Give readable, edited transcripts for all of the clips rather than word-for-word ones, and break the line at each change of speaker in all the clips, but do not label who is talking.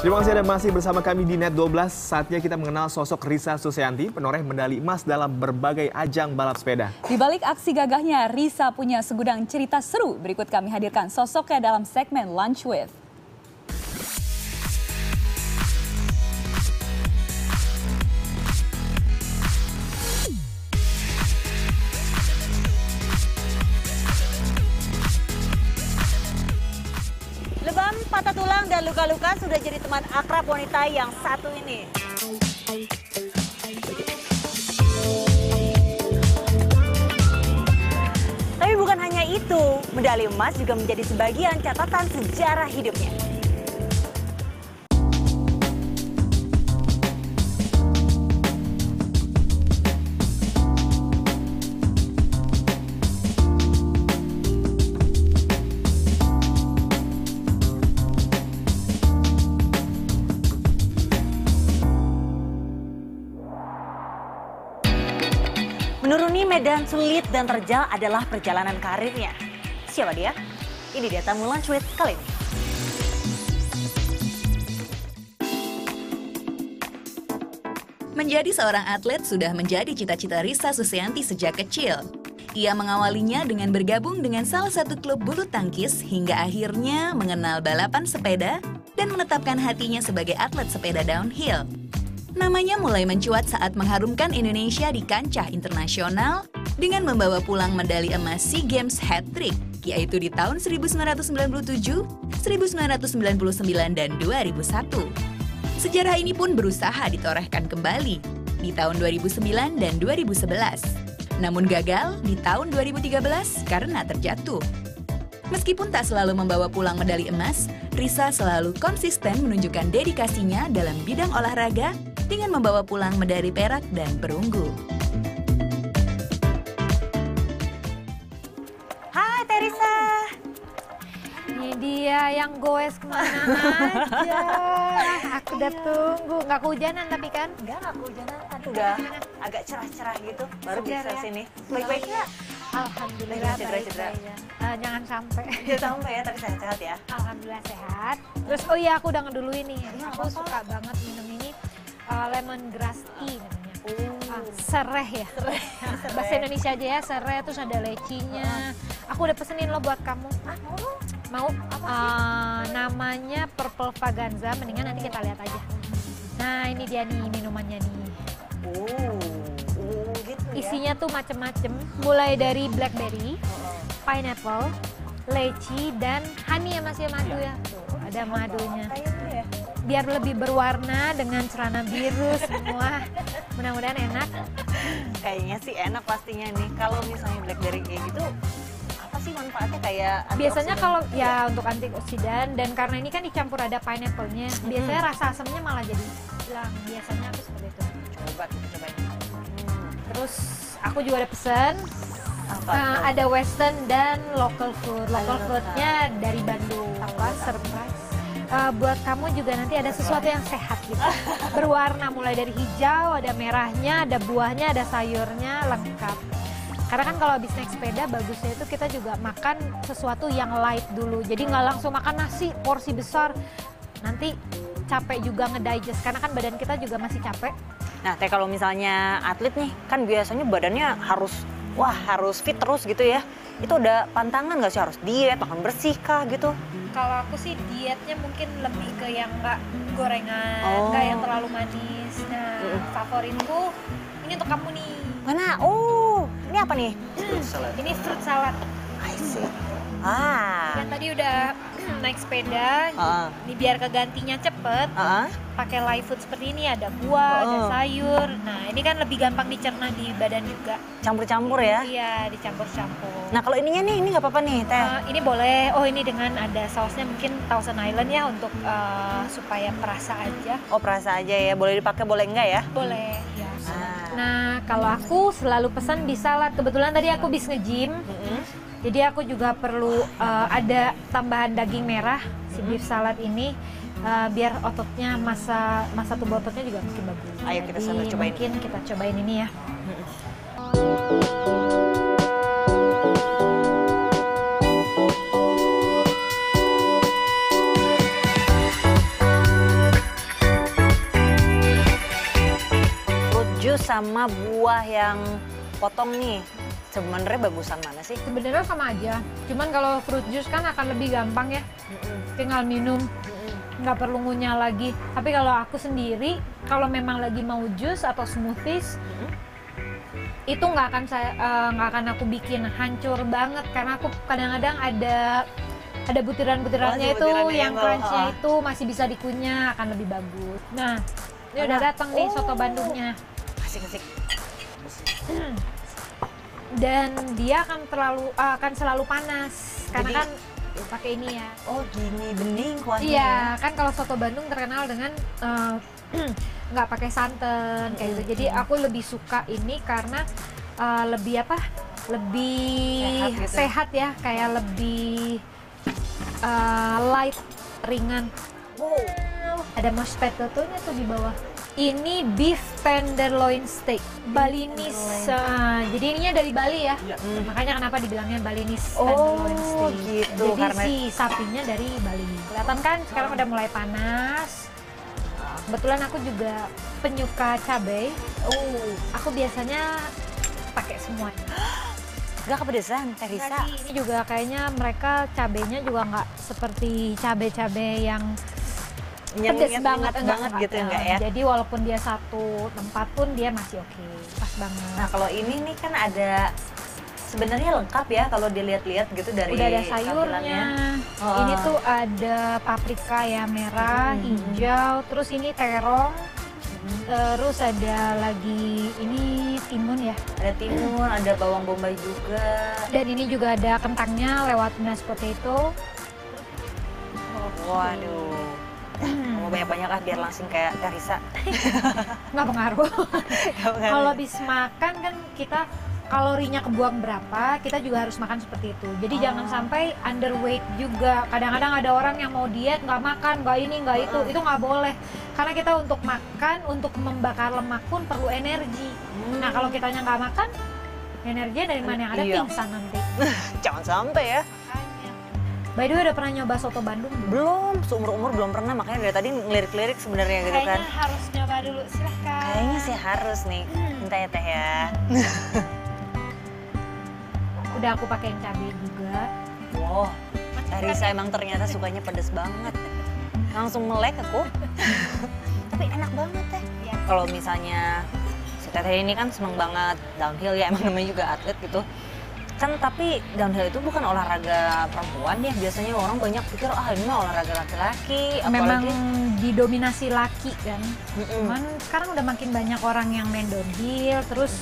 Terima kasih Anda masih bersama kami di Net 12. Saatnya kita mengenal sosok Risa Suseyanti, penoreh medali emas dalam berbagai ajang balap sepeda.
Di balik aksi gagahnya, Risa punya segudang cerita seru. Berikut kami hadirkan sosoknya dalam segmen Lunch With.
Lebam, patah tulang, dan luka-luka sudah jadi teman akrab wanita yang satu ini. Tapi bukan hanya itu, medali emas juga menjadi sebagian catatan sejarah hidupnya. Menuruni medan sulit dan terjal adalah perjalanan karirnya. Siapa dia? Ini dia tamu Lunch With kali ini.
Menjadi seorang atlet sudah menjadi cita-cita Risa Suseyanti sejak kecil. Ia mengawalinya dengan bergabung dengan salah satu klub bulu tangkis hingga akhirnya mengenal balapan sepeda dan menetapkan hatinya sebagai atlet sepeda downhill. Namanya mulai mencuat saat mengharumkan Indonesia di kancah internasional dengan membawa pulang medali emas SEA Games hat-trick, yaitu di tahun 1997, 1999, dan 2001. Sejarah ini pun berusaha ditorehkan kembali di tahun 2009 dan 2011. Namun gagal di tahun 2013 karena terjatuh. Meskipun tak selalu membawa pulang medali emas, Risa selalu konsisten menunjukkan dedikasinya dalam bidang olahraga dengan membawa pulang medali perak dan perunggu.
Hai Teresa.
Ini dia yang goes kemana aja. Aku udah tunggu. Nggak kehujanan tapi kan?
Enggak kehujanan. Udah agak cerah-cerah gitu. Baru bisa
ya?
sini. Baik-baik ya?
Alhamdulillah
Cedera-cedera.
baik. Jangan sampai.
Jangan sampai ya, tapi sehat-sehat ya.
Alhamdulillah sehat. Terus oh iya aku udah ngeduluin nih.
Iya,
Aku
apa-apa?
suka banget minum ini lemongrass tea namanya. Sereh ya. Bahasa Indonesia aja ya, sereh, terus ada lecinya. Aku udah pesenin lo buat kamu. Mau? Namanya Purple Vaganza, mendingan nanti kita lihat aja. Nah ini dia nih minumannya nih.
Gitu ya.
Isinya tuh macem-macem, mulai dari blackberry, pineapple, leci, dan honey ya Mas ya, madu ya. Tuh, ada madunya.
Kayaknya ya.
Biar lebih berwarna dengan celana biru semua. Mudah-mudahan enak.
Kayaknya sih enak pastinya nih. Kalau misalnya blackberry kayak gitu, apa sih manfaatnya kayak
Biasanya
antioksidan?
kalau ya untuk antioksidan, dan karena ini kan dicampur ada pineapple-nya, biasanya rasa asamnya malah jadi hilang. Biasanya aku seperti itu.
Coba kita cobain.
Terus aku juga ada pesen.
Apa tuh?
Ada western dan local food. Local
Ada
foodnya dari Bandung. Apa surprise? Buat kamu juga nanti ada sesuatu yang sehat gitu. Berwarna mulai dari hijau, ada merahnya, ada buahnya, ada sayurnya, lengkap. Karena kan kalau habis naik sepeda bagusnya itu kita juga makan sesuatu yang light dulu. Jadi nggak langsung makan nasi porsi besar. Nanti capek juga ngedigest karena kan badan kita juga masih capek.
Nah, Teh, kalau misalnya atlet nih, kan biasanya badannya harus fit terus gitu ya. Itu ada pantangan nggak sih, harus diet, makan bersih kah gitu?
Kalau aku sih dietnya mungkin lebih ke yang nggak gorengan, nggak yang terlalu manis. Nah, favoritku ini untuk kamu nih.
Mana? Ini apa nih?
Ini fruit salad.
I see.
Yang tadi udah naik sepeda, ini biar kegantinya cepet. Pakai live food seperti ini, ada buah, ada sayur. Nah, ini kan lebih gampang dicerna di badan juga.
Campur-campur ya?
Iya, dicampur-campur.
Nah, kalau ininya nih, ini nggak apa-apa nih, Teh?
Ini boleh. Oh, ini dengan ada sausnya mungkin Thousand Island ya untuk supaya perasa aja.
Oh, perasa aja ya. Boleh dipakai, boleh enggak ya?
Boleh, ya. Nah, kalau aku selalu pesan beef salad. Kebetulan tadi aku habis nge-gym. Jadi aku juga perlu ada tambahan daging merah si beef salad ini biar ototnya masa tubuh ototnya juga makin bagus.
Ayo kita sambil cobain.
Mungkin kita cobain ini ya.
sama buah yang potong nih, sebenarnya bagusan mana sih?
Sebenarnya sama aja. Cuman kalau fruit juice kan akan lebih gampang ya. Tinggal minum, nggak perlu ngunyah lagi. Tapi kalau aku sendiri, kalau memang lagi mau jus atau smoothies, itu nggak akan aku bikin hancur banget karena aku kadang-kadang ada butiran-butirannya itu yang crunchnya itu masih bisa dikunyah, akan lebih bagus. Nah, ini udah datang nih soto Bandungnya.
Asik-asik.
Dan dia akan selalu panas karena kan pakai ini ya.
Oh gini, bening kuahnya.
Iya, kan kalau soto Bandung terkenal dengan nggak pakai santan kayak gitu. Jadi aku lebih suka ini karena lebih lebih sehat ya, kayak lebih light, ringan. Ada mashed potato-nya tuh di bawah. Ini beef tenderloin steak, Balinese. Jadi ininya dari Bali ya. Makanya kenapa dibilangnya Balinese tenderloin steak.
Gitu,
Jadi
karena
si sapinya dari Bali. Kelihatan kan sekarang udah mulai panas. Kebetulan aku juga penyuka cabai. Aku biasanya pakai semuanya.
Gak kepedesan, Teh Risa.
Nggak sih, ini juga kayaknya mereka cabainya juga nggak seperti cabai-cabai yang pedes banget
gitu enggak ya?
Jadi walaupun dia satu tempat pun dia masih oke, pas banget.
Nah kalau ini nih kan ada sebenarnya lengkap ya kalau dilihat-lihat gitu dari
udah ada sayurnya.
tampilannya.
Ini tuh ada paprika ya merah, hijau, terus ini terong. Terus ada lagi ini timun ya.
Ada timun, ada bawang bombay juga.
Dan ini juga ada kentangnya lewat mashed potato.
Waduh. Mau banyak-banyak lah biar langsing kayak Teh Risa.
Nggak pengaruh. Kalau habis makan kan kita kalorinya kebuang berapa, kita juga harus makan seperti itu. Jadi jangan sampai underweight juga. Kadang-kadang ada orang yang mau diet, nggak makan, nggak ini, nggak itu nggak boleh. Karena kita untuk makan, untuk membakar lemak pun perlu energi. Nah kalau kitanya nggak makan, energinya dari mana yang ada? Pingsan nanti.
Jangan sampai ya.
By the way, udah pernah nyoba soto Bandung belum?
Belum, seumur-umur belum pernah, makanya dari tadi ngelirik-lirik sebenarnya gitu kan.
Kayaknya harus nyoba dulu, silahkan.
Kayaknya sih harus nih, minta ya Teh ya.
Udah aku pakein cabai juga.
Wow, Teh Risa emang ternyata sukanya pedes banget. Langsung melek aku. Tapi enak banget Teh.
Ya.
Kalau misalnya si Teteh ini kan seneng banget downhill ya, emang namanya juga atlet gitu. Kan tapi downhill itu bukan olahraga perempuan ya, biasanya orang banyak pikir ini mah olahraga laki-laki.
Memang didominasi laki kan. Cuman sekarang udah makin banyak orang yang main downhill, terus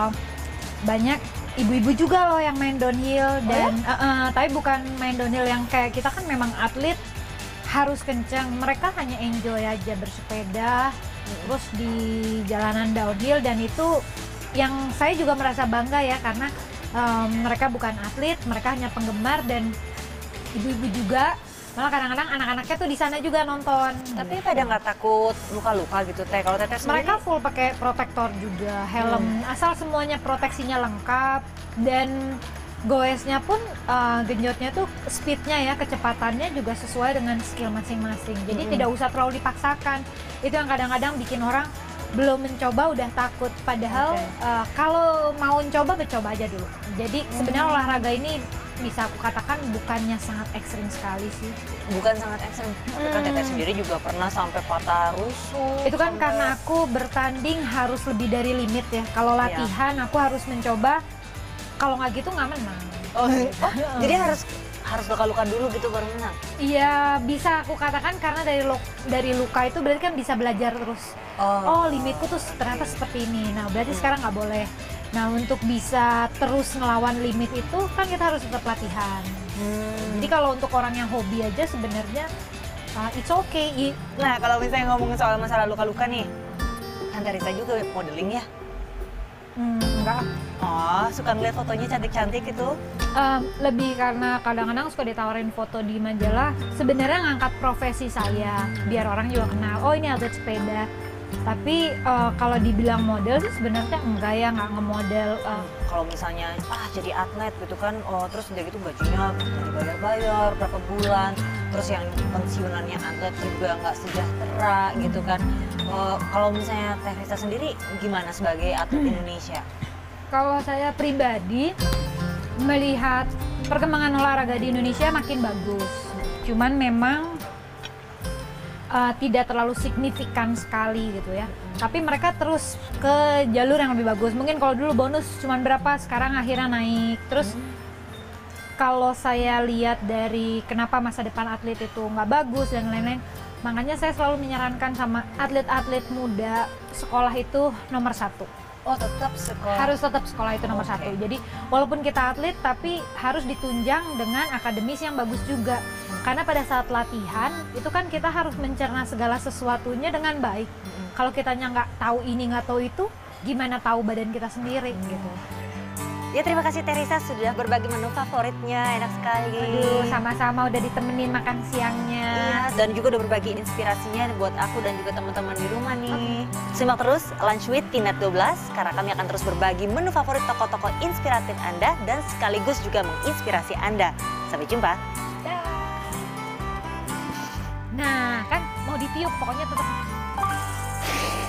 banyak ibu-ibu juga loh yang main downhill dan tapi bukan main downhill yang kayak kita kan memang atlet harus kencang. Mereka hanya enjoy aja bersepeda terus di jalanan downhill, dan itu yang saya juga merasa bangga ya karena mereka bukan atlet, mereka hanya penggemar, dan ibu-ibu juga. Malah kadang-kadang anak-anaknya tuh di sana juga nonton.
Tapi pada nggak takut luka-luka gitu Teh? Kalau Teteh sendiri?
Mereka full pakai protektor juga, helm, asal semuanya proteksinya lengkap, dan goesnya pun genjotnya tuh speednya ya, kecepatannya juga sesuai dengan skill masing-masing. Jadi tidak usah terlalu dipaksakan. Itu yang kadang-kadang bikin orang belum mencoba udah takut, padahal kalau mau mencoba bercoba aja dulu. Jadi sebenarnya olahraga ini bisa aku katakan bukannya sangat ekstrim sekali sih.
Bukan sangat ekstrim, tapi kan Teteh sendiri juga pernah sampai patah rusuk.
Itu kan karena aku bertanding harus lebih dari limit ya. Kalau latihan aku harus mencoba, kalau nggak gitu nggak menang.
Jadi harus luka-luka dulu gitu baru menang?
Iya, bisa aku katakan karena dari luka itu berarti kan bisa belajar terus. Oh limitku tuh ternyata seperti ini. Nah berarti sekarang nggak boleh. Nah untuk bisa terus ngelawan limit itu kan kita harus tetap latihan. Jadi kalau untuk orang yang hobi aja sebenarnya it's okay.
Nah kalau misalnya ngomongin soal masalah luka-luka nih, kan Teh Risa juga modeling ya?
Enggak.
Oh, suka ngeliat fotonya cantik-cantik gitu?
Lebih karena kadang-kadang suka ditawarin foto di majalah. Sebenarnya ngangkat profesi saya, biar orang juga kenal, oh ini atlet sepeda. Tapi kalau dibilang model sih sebenarnya enggak ya, nggak nge-model.
Kalau misalnya jadi atlet gitu kan, terus udah gitu gajinya dibayar-bayar berapa bulan, terus yang pensiunannya atlet juga nggak sejahtera gitu kan. Kalau misalnya Teh Risa sendiri gimana sebagai atlet Indonesia?
Kalau saya pribadi melihat perkembangan olahraga di Indonesia makin bagus. Cuman memang tidak terlalu signifikan sekali gitu ya. Tapi mereka terus ke jalur yang lebih bagus. Mungkin kalau dulu bonus cuman berapa, sekarang akhirnya naik. Terus kalau saya lihat dari kenapa masa depan atlet itu nggak bagus dan lain-lain, makanya saya selalu menyarankan sama atlet-atlet muda, sekolah itu nomor 1.
Oh, tetap sekolah.
Harus tetap sekolah itu nomor 1. Jadi walaupun kita atlet tapi harus ditunjang dengan akademis yang bagus juga. Karena pada saat latihan itu kan kita harus mencerna segala sesuatunya dengan baik. Kalau kitanya nggak tahu ini nggak tahu itu, gimana tahu badan kita sendiri gitu.
Ya terima kasih Teh Risa sudah berbagi menu favoritnya, enak sekali.
Aduh, sama-sama udah ditemenin makan siangnya.
Iya, dan juga udah berbagi inspirasinya buat aku dan juga teman-teman di rumah nih. Simak terus Lunch with Tinet 12 karena kami akan terus berbagi menu favorit tokoh-tokoh inspiratif Anda dan sekaligus juga menginspirasi Anda. Sampai jumpa.
Nah, kan mau ditiup pokoknya tetap